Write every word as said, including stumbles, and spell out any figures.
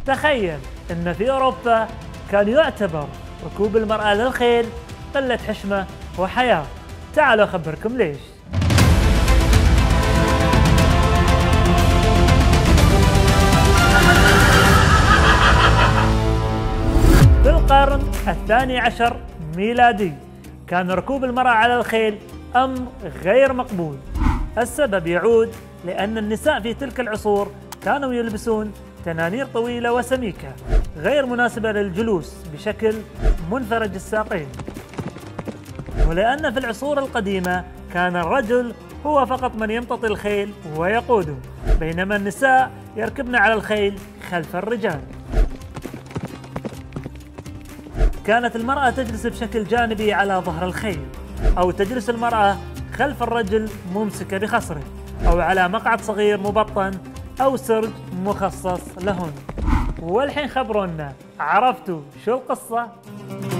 تخيل أن في أوروبا كان يعتبر ركوب المرأة للخيل قلة حشمة وحياة. تعالوا أخبركم ليش. في القرن الثاني عشر ميلادي كان ركوب المرأة على الخيل أمر غير مقبول. السبب يعود لأن النساء في تلك العصور كانوا يلبسون تنانير طويلة وسميكة غير مناسبة للجلوس بشكل منفرج الساقين، ولأن في العصور القديمة كان الرجل هو فقط من يمتطي الخيل ويقوده، بينما النساء يركبن على الخيل خلف الرجال. كانت المرأة تجلس بشكل جانبي على ظهر الخيل، أو تجلس المرأة خلف الرجل ممسكة بخصره، أو على مقعد صغير مبطن أو سرج مخصص لهن. والحين خبرونا، عرفتوا شو القصة؟